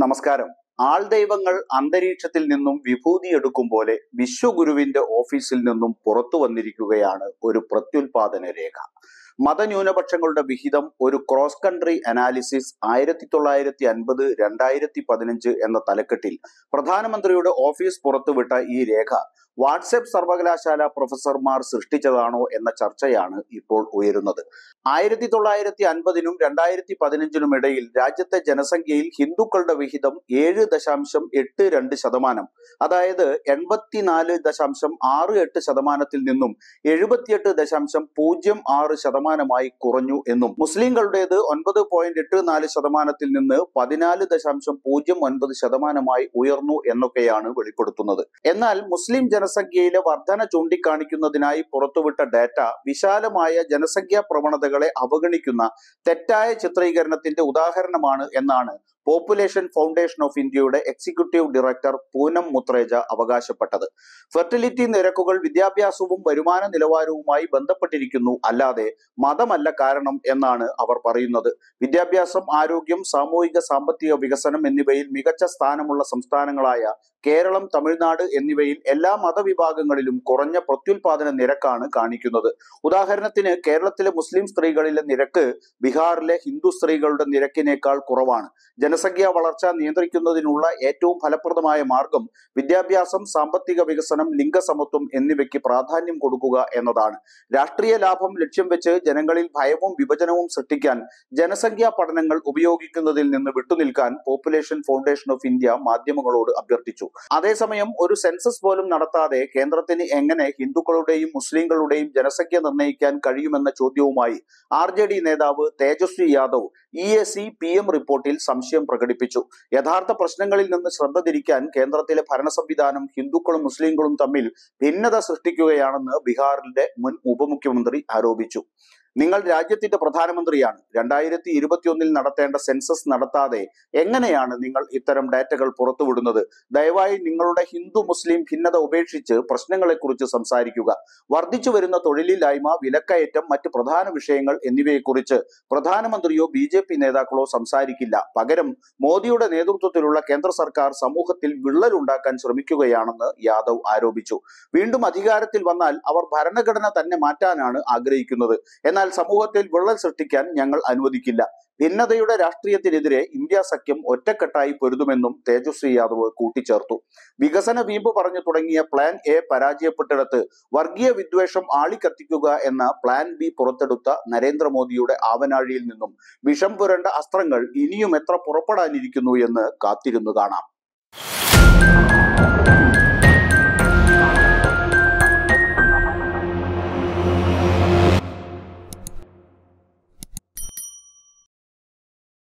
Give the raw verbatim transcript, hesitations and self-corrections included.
നമസ്കാരം. ആൾദൈവങ്ങൾ അന്തരീക്ഷത്തിൽ നിന്നും വിഭൂതിയെടുക്കും പോലെ വിശ്വഗുരുവിന്റെ ഓഫീസിൽ നിന്നും പുറത്തു വന്നിരിക്കുകയാണ് ഒരു പ്രത്യുൽപാദന രേഖ. മതന്യൂനപക്ഷങ്ങളുടെ വിഹിതം ഒരു ക്രോസ് കൺട്രി അനാലിസിസ് ആയിരത്തി തൊള്ളായിരത്തി അൻപത് രണ്ടായിരത്തി പതിനഞ്ച് എന്ന തലക്കെട്ടിൽ പ്രധാനമന്ത്രിയുടെ ഓഫീസ് പുറത്തുവിട്ട ഈ രേഖ വാട്സ്ആപ്പ് സർവകലാശാല പ്രൊഫസർമാർ സൃഷ്ടിച്ചതാണോ എന്ന ചർച്ചയാണ് ഇപ്പോൾ ഉയരുന്നത്. ആയിരത്തി തൊള്ളായിരത്തി അൻപതിനും രണ്ടായിരത്തി പതിനഞ്ചിനും ഇടയിൽ രാജ്യത്തെ ജനസംഖ്യയിൽ ഹിന്ദുക്കളുടെ വിഹിതം ഏഴ് ദശാംശം എട്ട് രണ്ട് ശതമാനം, അതായത് എൺപത്തിനാല് ദശാംശം ആറ് എട്ട് ശതമാനത്തിൽ നിന്നും എഴുപത്തിയെട്ട് ദശാംശം പൂജ്യം ആറ് ശതമാനമായി കുറഞ്ഞു എന്നും മുസ്ലിങ്ങളുടേത് ഒൻപത് പോയിന്റ് എട്ട് നാല് ശതമാനത്തിൽ നിന്ന് പതിനാല് ദശാംശം പൂജ്യം ഒൻപത് ശതമാനമായി ഉയർന്നു എന്നൊക്കെയാണ് വെളിപ്പെടുത്തുന്നത്. എന്നാൽ മുസ്ലിം ജനസംഖ്യയിലെ വർധന ചൂണ്ടിക്കാണിക്കുന്നതിനായി പുറത്തുവിട്ട ഡാറ്റ വിശാലമായ ജനസംഖ്യാ പ്രവണതകളെ അവഗണിക്കുന്ന തെറ്റായ ചിത്രീകരണത്തിന്റെ ഉദാഹരണമാണ് എന്നാണ് പോപ്പുലേഷൻ ഫൗണ്ടേഷൻ ഓഫ് ഇന്ത്യയുടെ എക്സിക്യൂട്ടീവ് ഡയറക്ടർ പൂനം മുത്രേജ അവകാശപ്പെട്ടത്. ഫെർട്ടിലിറ്റി നിരക്കുകൾ വിദ്യാഭ്യാസവും വരുമാന നിലവാരവുമായി ബന്ധപ്പെട്ടിരിക്കുന്നു, അല്ലാതെ മതമല്ല കാരണം എന്നാണ് അവർ പറയുന്നത്. വിദ്യാഭ്യാസം, ആരോഗ്യം, സാമൂഹിക സാമ്പത്തിക വികസനം എന്നിവയിൽ മികച്ച സ്ഥാനമുള്ള സംസ്ഥാനങ്ങളായ കേരളം, തമിഴ്നാട് എന്നിവയിൽ എല്ലാ മതവിഭാഗങ്ങളിലും കുറഞ്ഞ പ്രത്യുൽപാദന നിരക്കാണ് കാണിക്കുന്നത്. ഉദാഹരണത്തിന് കേരളത്തിലെ മുസ്ലിം സ്ത്രീകളിലെ നിരക്ക് ബീഹാറിലെ ഹിന്ദു സ്ത്രീകളുടെ നിരക്കിനേക്കാൾ കുറവാണ്. ജനസംഖ്യാ വളർച്ച നിയന്ത്രിക്കുന്നതിനുള്ള ഏറ്റവും ഫലപ്രദമായ മാർഗം വിദ്യാഭ്യാസം, സാമ്പത്തിക വികസനം, ലിംഗസമത്വം എന്നിവയ്ക്ക് പ്രാധാന്യം കൊടുക്കുക എന്നതാണ്. രാഷ്ട്രീയ ലാഭം ലക്ഷ്യം വെച്ച് ജനങ്ങളിൽ ഭയവും വിഭജനവും സൃഷ്ടിക്കാൻ ജനസംഖ്യാ പഠനങ്ങൾ ഉപയോഗിക്കുന്നതിൽ നിന്ന് വിട്ടുനിൽക്കാൻ പോപ്പുലേഷൻ ഫൗണ്ടേഷൻ ഓഫ് ഇന്ത്യ മാധ്യമങ്ങളോട് അഭ്യർത്ഥിച്ചു. അതേസമയം ഒരു സെൻസസ് പോലും നടത്താതെ കേന്ദ്രത്തിന് എങ്ങനെ ഹിന്ദുക്കളുടെയും മുസ്ലിങ്ങളുടെയും ജനസംഖ്യ നിർണ്ണയിക്കാൻ കഴിയുമെന്ന ചോദ്യവുമായി ആർ ജെ ഡി നേതാവ് Tejashwi Yadav E A C P M റിപ്പോർട്ടിൽ സംശയം പ്രകടിപ്പിച്ചു. യഥാർത്ഥ പ്രശ്നങ്ങളിൽ നിന്ന് ശ്രദ്ധ തിരിക്കാൻ കേന്ദ്രത്തിലെ ഭരണ സംവിധാനം ഹിന്ദുക്കളും മുസ്ലിങ്ങളും തമ്മിൽ ഭിന്നത സൃഷ്ടിക്കുകയാണെന്ന് ബീഹാറിന്റെ മുൻ ഉപമുഖ്യമന്ത്രി ആരോപിച്ചു. നിങ്ങൾ രാജ്യത്തിന്റെ പ്രധാനമന്ത്രിയാണ്. രണ്ടായിരത്തി ഇരുപത്തിയൊന്നിൽ നടത്തേണ്ട സെൻസസ് നടത്താതെ എങ്ങനെയാണ് നിങ്ങൾ ഇത്തരം ഡാറ്റകൾ പുറത്തുവിടുന്നത്? ദയവായി നിങ്ങളുടെ ഹിന്ദു മുസ്ലിം ഭിന്നത ഉപേക്ഷിച്ച് പ്രശ്നങ്ങളെക്കുറിച്ച് സംസാരിക്കുക. വർദ്ധിച്ചു വരുന്ന തൊഴിലില്ലായ്മ, വിലക്കയറ്റം, മറ്റ് പ്രധാന വിഷയങ്ങൾ എന്നിവയെക്കുറിച്ച് പ്രധാനമന്ത്രിയോ ബി ജെ പി നേതാക്കളോ സംസാരിക്കില്ല. പകരം മോദിയുടെ നേതൃത്വത്തിലുള്ള കേന്ദ്ര സർക്കാർ സമൂഹത്തിൽ വിള്ളലുണ്ടാക്കാൻ ശ്രമിക്കുകയാണെന്ന് യാദവ് ആരോപിച്ചു. വീണ്ടും അധികാരത്തിൽ വന്നാൽ അവർ ഭരണഘടന തന്നെ മാറ്റാനാണ് ആഗ്രഹിക്കുന്നത്. എന്നാൽ സമൂഹത്തിൽ വിള്ളൽ സൃഷ്ടിക്കാൻ ഞങ്ങൾ അനുവദിക്കില്ല. ഭിന്നതയുടെ രാഷ്ട്രീയത്തിനെതിരെ ഇന്ത്യ സഖ്യം ഒറ്റക്കെട്ടായി പൊരുതുമെന്നും തേജസ്വി യാദവ് കൂട്ടിച്ചേർത്തു. വികസന വീമ്പ് പറഞ്ഞു തുടങ്ങിയ പ്ലാൻ എ പരാജയപ്പെട്ടിടത്ത് വർഗീയ വിദ്വേഷം ആളിക്കത്തിക്കുക എന്ന പ്ലാൻ ബി പുറത്തെടുത്ത നരേന്ദ്രമോദിയുടെ ആവനാഴിയിൽ നിന്നും വിഷം പുരണ്ട അസ്ത്രങ്ങൾ ഇനിയും എത്ര പുറപ്പെടാനിരിക്കുന്നു എന്ന് കാത്തിരുന്നു കാണാം.